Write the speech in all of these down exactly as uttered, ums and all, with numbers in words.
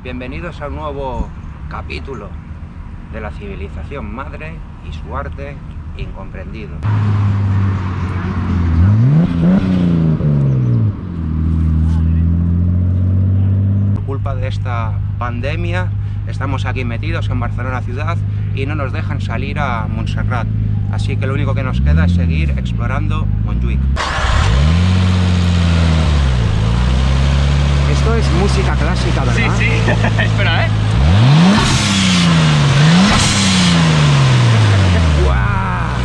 Bienvenidos a un nuevo capítulo de la civilización madre y su arte incomprendido. Por culpa de esta pandemia estamos aquí metidos en Barcelona ciudad y no nos dejan salir a Montserrat, así que lo único que nos queda es seguir explorando Montjuïc. Esto es música clásica, ¿verdad? Sí, sí. Espera, ¿eh? ¡Guau!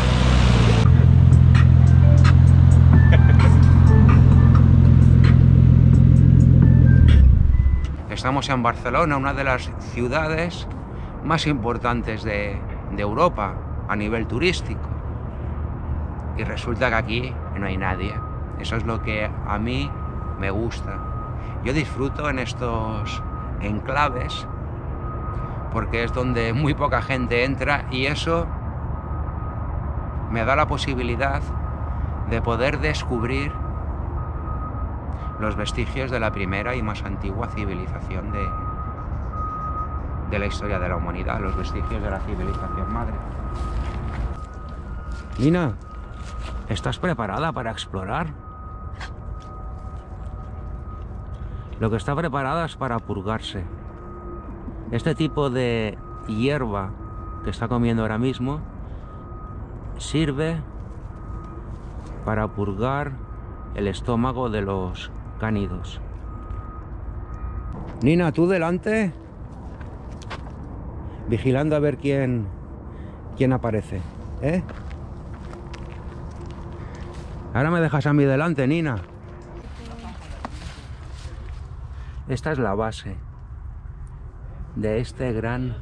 Estamos en Barcelona, una de las ciudades más importantes de, de Europa a nivel turístico. Y resulta que aquí no hay nadie. Eso es lo que a mí me gusta. Yo disfruto en estos enclaves porque es donde muy poca gente entra y eso me da la posibilidad de poder descubrir los vestigios de la primera y más antigua civilización de, de la historia de la humanidad, los vestigios de la civilización madre. Nina, ¿estás preparada para explorar? Lo que está preparada es para purgarse. Este tipo de hierba que está comiendo ahora mismo sirve para purgar el estómago de los cánidos. Nina, tú delante, vigilando a ver quién, quién aparece, ¿eh? Ahora me dejas a mí delante, Nina. Esta es la base de este gran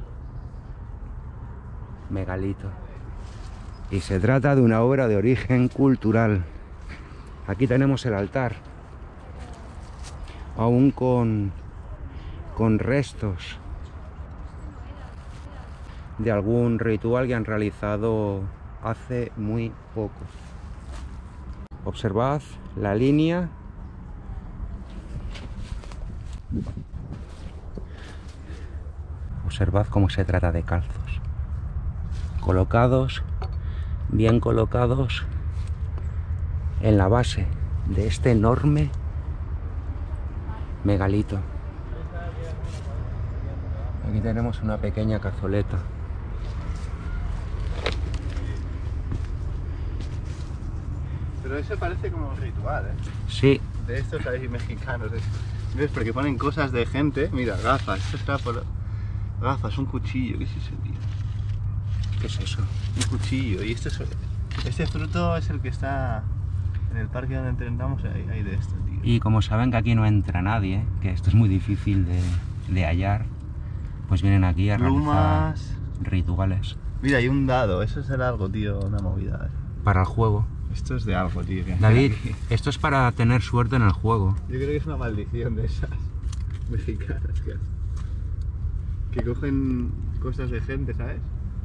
megalito. Y se trata de una obra de origen cultural. Aquí tenemos el altar, aún con, con restos de algún ritual que han realizado hace muy poco. Observad la línea. Observad cómo se trata de calzos, colocados, bien colocados en la base de este enorme megalito. Aquí tenemos una pequeña cazoleta. Pero eso parece como un ritual, ¿eh? Sí. De estos ahí mexicanos. ¿Ves? Porque ponen cosas de gente. Mira, gafas. Esto está por... Gafas, un cuchillo. ¿Qué es eso, tío? ¿Qué es eso? Un cuchillo. Y este, es... este fruto es el que está en el parque donde entrenamos. Hay, hay de esto, tío. Y como saben que aquí no entra nadie, que esto es muy difícil de, de hallar, pues vienen aquí a Plumas. realizar rituales. Mira, hay un dado. Eso es el algo, tío. Una movida, ¿eh? Para el juego. Esto es de algo, tío. David, esto es para tener suerte en el juego. Yo creo que es una maldición de esas mexicanas que, que cogen cosas de gente, ¿sabes?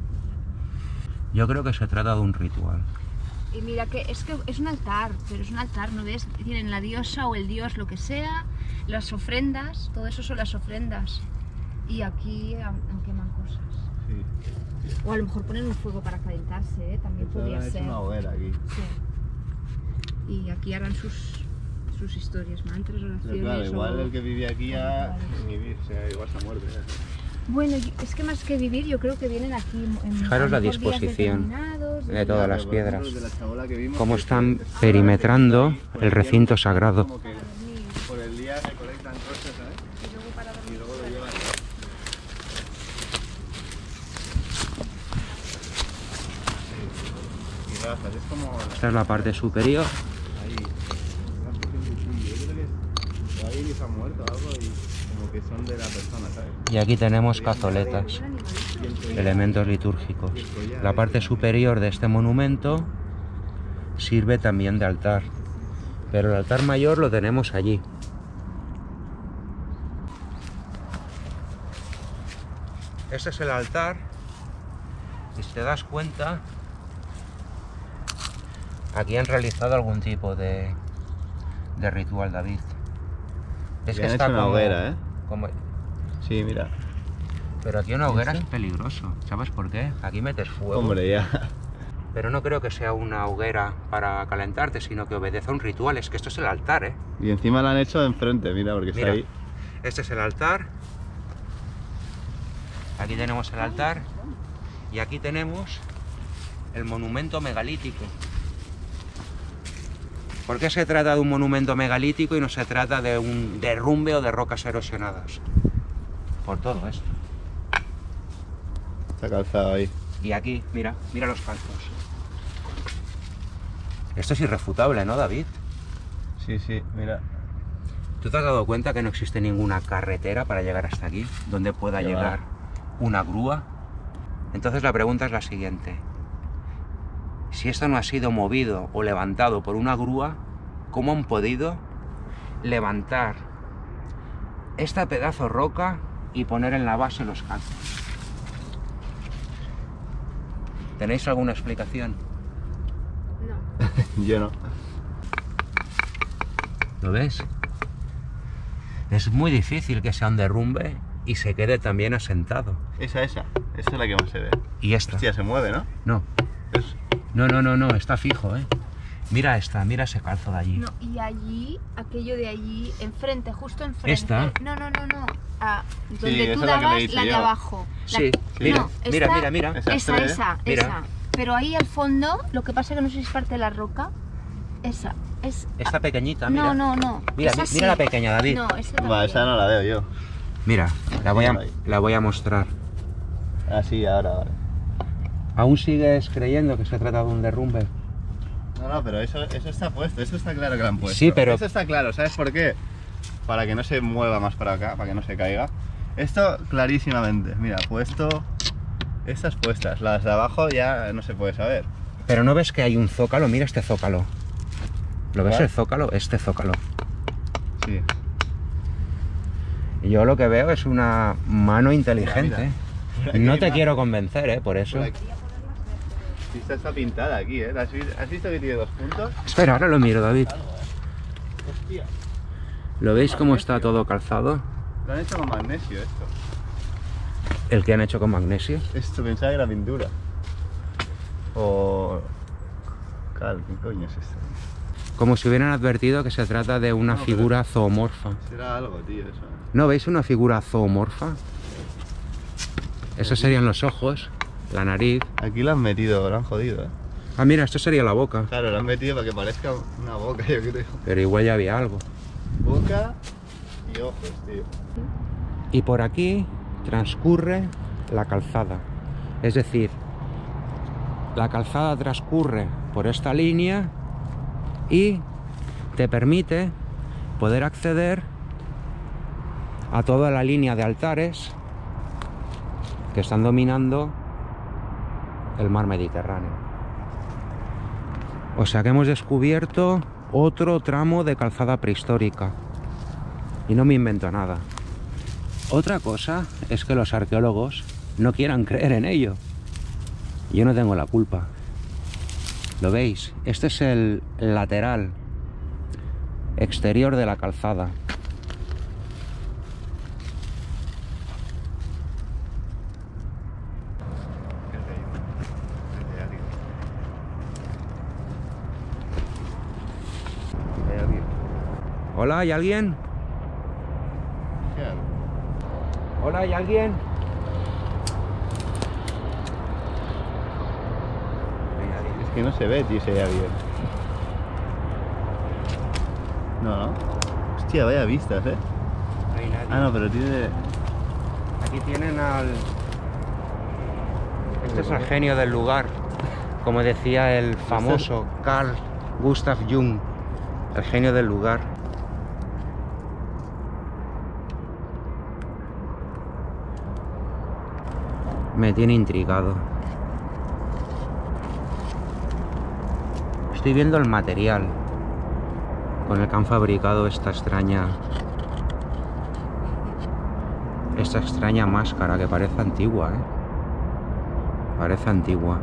Yo creo que se trata de un ritual. Y mira que es que es un altar, pero es un altar, ¿no ves? Tienen la diosa o el dios, lo que sea, las ofrendas, todo eso son las ofrendas. Y aquí han, han queman cosas. Sí. O a lo mejor ponen un fuego para calentarse, ¿eh? También podría ser. Una hoguera aquí. Sí. Y aquí harán sus, sus historias, mantras, oraciones. Pero claro, igual o... el que vivía aquí ya sin vivir, o sea, igual se ha muerto. ¿eh? Bueno, es que más que vivir, yo creo que vienen aquí en Fijaros la disposición de todas las piedras, cómo están perimetrando el recinto sagrado. Como que por el día recolectan cosas, ¿sabes? Y luego para dormir. Y luego lo llevan. Y gafas, es como... Esta es la parte superior. Ahí. Yo creo que ahí se ha muerto algo y como que son de la persona, ¿sabes? Y aquí tenemos cazoletas, elementos litúrgicos. La parte superior de este monumento sirve también de altar, pero el altar mayor lo tenemos allí. Este es el altar y si te das cuenta, aquí han realizado algún tipo de, de ritual, David. Es que han hecho una como, hoguera, ¿eh? Como, Sí, mira. Pero aquí una hoguera ¿Este? es peligroso. ¿Sabes por qué? Aquí metes fuego. Hombre, ya. Pero no creo que sea una hoguera para calentarte, sino que obedece a un ritual. Es que esto es el altar, ¿eh? Y encima la han hecho enfrente, mira, porque Mira, está ahí. este es el altar. Aquí tenemos el altar. Y aquí tenemos el monumento megalítico. ¿Por qué se trata de un monumento megalítico y no se trata de un derrumbe o de rocas erosionadas? Por todo esto. Está calzado ahí. Y aquí, mira, mira los calzos. Esto es irrefutable, ¿no, David? Sí, sí, mira. ¿Tú te has dado cuenta que no existe ninguna carretera para llegar hasta aquí, donde pueda Qué va. llegar una grúa? Entonces la pregunta es la siguiente. Si esto no ha sido movido o levantado por una grúa, ¿cómo han podido levantar esta pedazo roca y poner en la base los calzos? ¿Tenéis alguna explicación? No. Yo no. ¿Lo ves? Es muy difícil que sea un derrumbe y se quede también asentado. Esa, esa. Esa es la que más se ve. Y esta. Hostia, se mueve, ¿no? No, Es- no, no, no, no, está fijo, ¿eh? Mira esta, mira ese calzo de allí. No, y allí, aquello de allí, enfrente, justo enfrente. ¿Esta? No, no, no, no. Ah, donde esa tú es la que le dabas, hice la de yo. abajo. La- Sí, mira, no, mira, esta- mira, mira. Esas Esa, tres, esa, mira. esa. Pero ahí al fondo, lo que pasa es que no sé si es parte de la roca. Esa, es... Esta pequeñita, mira. No, no, no. Mira, esa mi- sí. mira la pequeña, David. No, esa Va, también. esa no la veo yo. Mira, la voy a, Ahí. la voy a mostrar. Ah, sí, ahora, ahora. ¿Aún sigues creyendo que se trata de un derrumbe? No, no, pero eso, eso está puesto, eso está claro que lo han puesto. Sí, pero- Eso está claro, ¿sabes por qué? Para que no se mueva más para acá, para que no se caiga. Esto clarísimamente, mira, puesto... Estas puestas, las de abajo ya no se puede saber. Pero ¿no ves que hay un zócalo? Mira este zócalo. ¿Lo ves ¿Cuál? el zócalo? Este zócalo. Sí. Y yo lo que veo es una mano inteligente. Mira, Por aquí No hay te más. quiero convencer, ¿eh? Por eso. Por aquí. Sí, esta está pintada aquí, ¿eh? ¿Has visto, has visto que tiene dos puntos? Espera, ahora lo miro, David. Hostia. ¿Lo veis cómo está todo calzado? Lo han hecho con magnesio esto. El que han hecho con magnesio. Esto pensaba que era pintura. O... Cal, ¿qué coño es esto? Como si hubieran advertido que se trata de una No, pero- figura zoomorfa. Será algo, tío, eso. ¿No veis una figura zoomorfa? Esos serían los ojos, la nariz. Aquí lo han metido, lo han jodido, ¿eh? Ah, mira, esto sería la boca. Claro, lo han metido para que parezca una boca, yo creo. Pero igual ya había algo. Boca y ojos, tío. Y por aquí transcurre la calzada. Es decir, la calzada transcurre por esta línea y te permite poder acceder a toda la línea de altares que están dominando el mar Mediterráneo. O sea que hemos descubierto otro tramo de calzada prehistórica. Y no me invento nada. Otra cosa es que los arqueólogos no quieran creer en ello. Yo no tengo la culpa. ¿Lo veis? Este es el lateral exterior de la calzada. Hola, ¿hay alguien? Hola, ¿hay alguien? Es que no se ve, tío, ese avión. No, no. Hostia, vaya vistas, ¿eh? No hay nadie. Ah, no, pero tiene... Aquí tienen al... Este es el genio del lugar, como decía el famoso Carl Gustav Jung, el genio del lugar. Me tiene intrigado. Estoy viendo el material con el que han fabricado esta extraña esta extraña máscara que parece antigua, ¿eh? Parece antigua.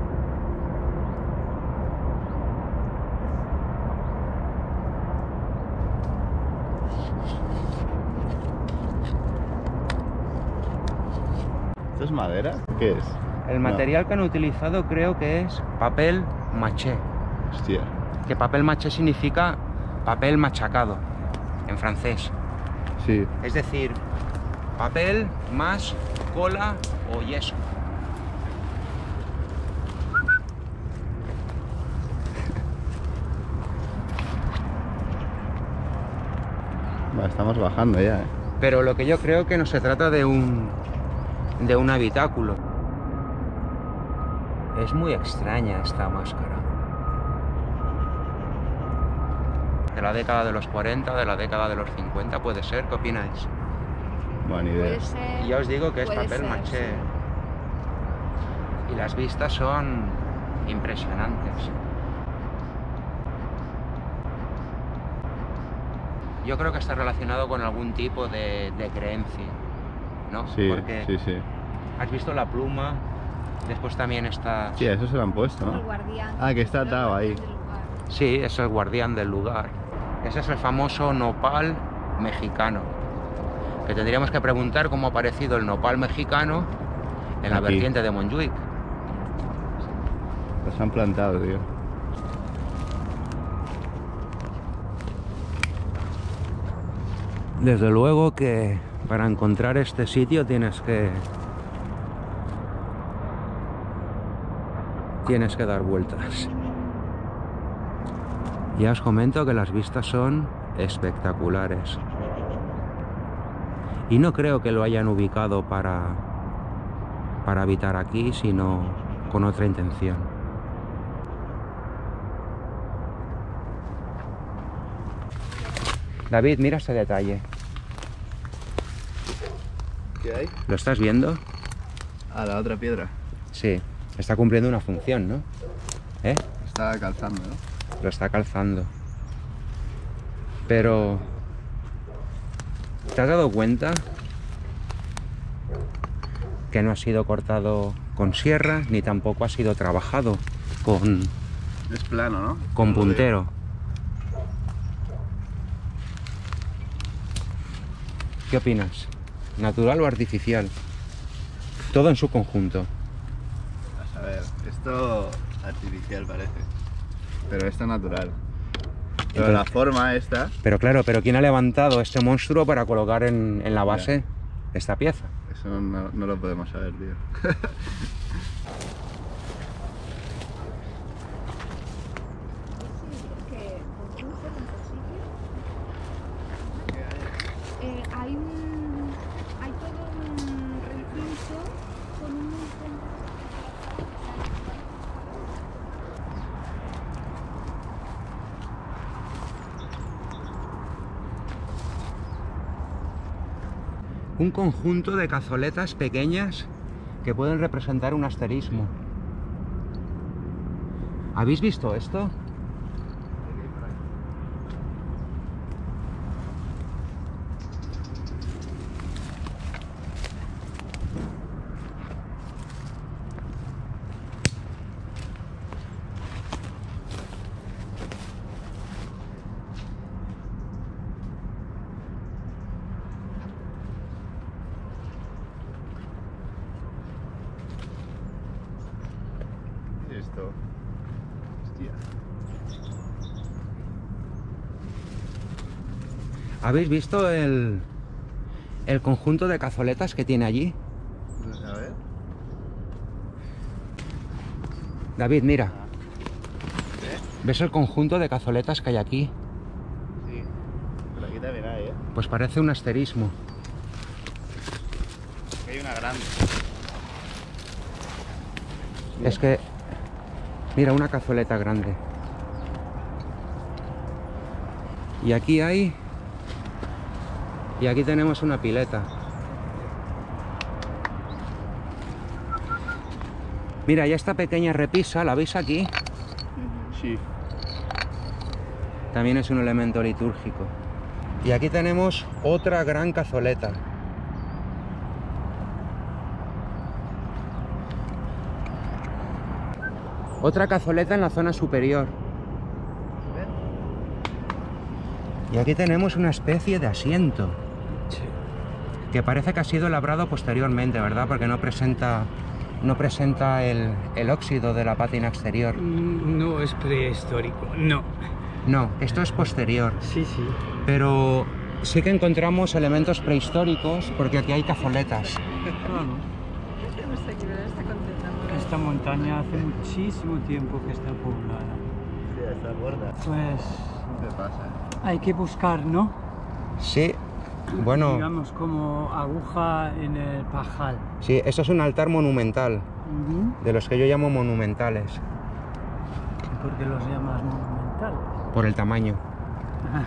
madera? ¿Qué es? El material que han utilizado creo que es papel maché. Hostia. Que papel maché significa papel machacado en francés. Sí. Es decir, papel más cola o yeso. Va, estamos bajando ya, ¿eh? Pero lo que yo creo que no se trata de un de un habitáculo. Es muy extraña esta máscara. De la década de los cuarenta, de la década de los cincuenta, puede ser. ¿Qué opináis? Buena idea. Puede ser. Y ya os digo que es puede papel ser, maché. sí. Y las vistas son impresionantes. Yo creo que está relacionado con algún tipo de, de creencia, ¿no? Sí, Porque sí, sí. has visto la pluma, después también está... Sí, eso se lo han puesto, Como el ¿no? guardián. Ah, que está El atado ahí. guardián del lugar. Sí, es el guardián del lugar. Ese es el famoso nopal mexicano. Que tendríamos que preguntar cómo ha aparecido el nopal mexicano en la Aquí. vertiente de Montjuic. Los han plantado, tío. Desde luego que para encontrar este sitio tienes que... Tienes que dar vueltas. Ya os comento que las vistas son espectaculares. Y no creo que lo hayan ubicado para, para habitar aquí, sino con otra intención. David, mira este detalle. ¿Qué hay? ¿Lo estás viendo? Ah, la otra piedra. Sí, está cumpliendo una función, ¿no? ¿Eh? Está calzando, ¿no? Lo está calzando. Pero... ¿te has dado cuenta que no ha sido cortado con sierra, ni tampoco ha sido trabajado con, Es plano, ¿no? con puntero? ¿Qué opinas? ¿Natural o artificial? Todo en su conjunto. A ver, esto artificial parece. Pero esto natural. Pero Entonces- la forma esta, Pero claro, pero ¿quién ha levantado este monstruo para colocar en, en la base esta pieza? eso no, no lo podemos saber, tío. Que por justo en este sitio eh, hay un hay todo un recinto con un montón Un conjunto de cazoletas pequeñas que pueden representar un asterismo. ¿Habéis visto esto? ¿Qué es esto? Hostia. ¿Habéis visto el, el conjunto de cazoletas que tiene allí? A ver. David, mira. ¿Eh? ¿Ves el conjunto de cazoletas que hay aquí? Sí. Pero aquí también hay, ¿eh? Pues parece un asterismo. Aquí hay una grande. Es que... mira, una cazoleta grande. Y aquí hay... y aquí tenemos una pileta. Mira, ya esta pequeña repisa, ¿la veis aquí? Sí. También es un elemento litúrgico. Y aquí tenemos otra gran cazoleta. Otra cazoleta en la zona superior. Y aquí tenemos una especie de asiento. que parece que ha sido labrado posteriormente, ¿verdad? Porque no presenta, no presenta el, el óxido de la pátina exterior. No es prehistórico, no. No, esto es posterior. Sí, sí. Pero sí que encontramos elementos prehistóricos porque aquí hay cazoletas. Claro. Esta montaña hace muchísimo tiempo que está poblada. Sí, está gorda. Pues ¿Qué pasa? hay que buscar, ¿no? Sí, bueno, Digamos como aguja en el pajal. sí, esto es un altar monumental, Ujú. de los que yo llamo monumentales, ¿Por qué los llamas monumentales? por el tamaño. Ah,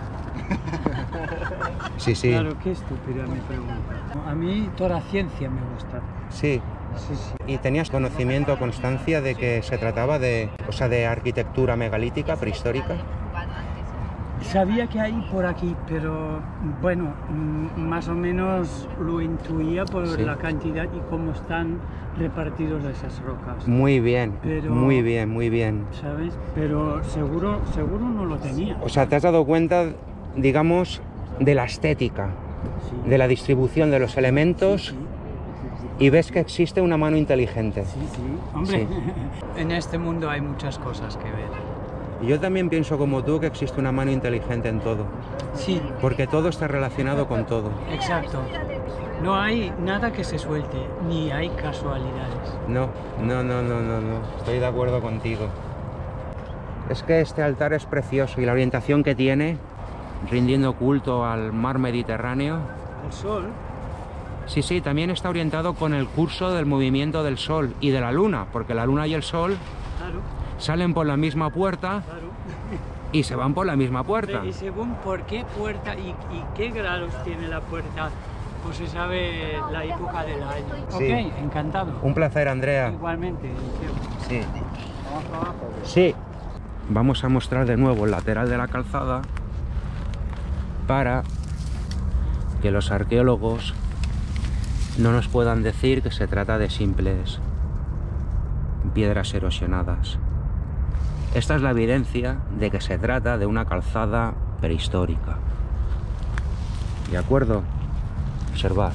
Sí, sí, Claro, qué estúpida mi pregunta. A mí toda la ciencia me gusta. sí. Sí, sí. ¿Y tenías conocimiento o constancia de que se trataba de, o sea, de arquitectura megalítica, prehistórica? Sabía que hay por aquí, pero bueno, mm, más o menos lo intuía por Sí. la cantidad y cómo están repartidos esas rocas, Muy bien, Pero- muy bien, muy bien. ¿sabes? Pero seguro, seguro no lo tenía. O sea, te has dado cuenta, digamos, de la estética, Sí. de la distribución de los elementos Sí, y ves que existe una mano inteligente. sí, sí. Hombre, Sí. en este mundo hay muchas cosas que ver. Y yo también pienso como tú que existe una mano inteligente en todo, Sí, porque todo está relacionado con todo. exacto. No hay nada que se suelte, ni hay casualidades. No, no, no, no, no, no, estoy de acuerdo contigo. Es que este altar es precioso y la orientación que tiene, rindiendo culto al mar Mediterráneo. El sol, Sí, sí, también está orientado con el curso del movimiento del sol y de la luna, porque la luna y el sol claro, salen por la misma puerta claro. y se van por la misma puerta. Y según por qué puerta y, y qué grados tiene la puerta, pues se sabe la época del año. Sí. Ok, encantado. Un placer, Andrea. Igualmente, Eliseo. Sí. Vamos para abajo. Sí. Vamos a mostrar de nuevo el lateral de la calzada para que los arqueólogos no nos puedan decir que se trata de simples piedras erosionadas. Esta es la evidencia de que se trata de una calzada prehistórica. ¿De acuerdo? Observad.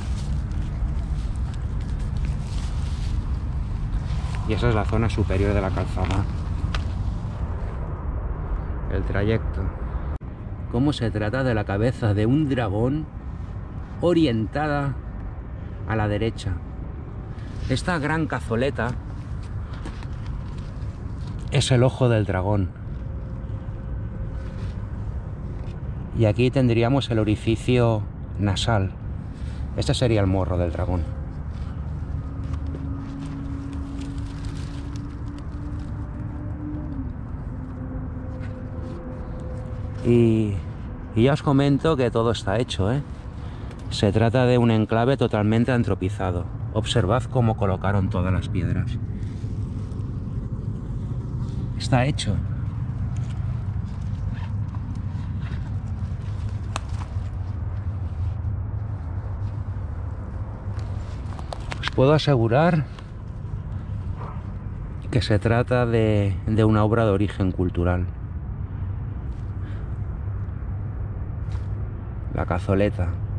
Y esa es la zona superior de la calzada. El trayecto. ¿Cómo se trata de la cabeza de un dragón orientada a la derecha? Esta gran cazoleta es el ojo del dragón. Y aquí tendríamos el orificio nasal. Este sería el morro del dragón. Y, y ya os comento que todo está hecho, ¿eh? Se trata de un enclave totalmente antropizado. Observad cómo colocaron todas las piedras. Está hecho. Os puedo asegurar que se trata de, de una obra de origen cultural. La cazoleta.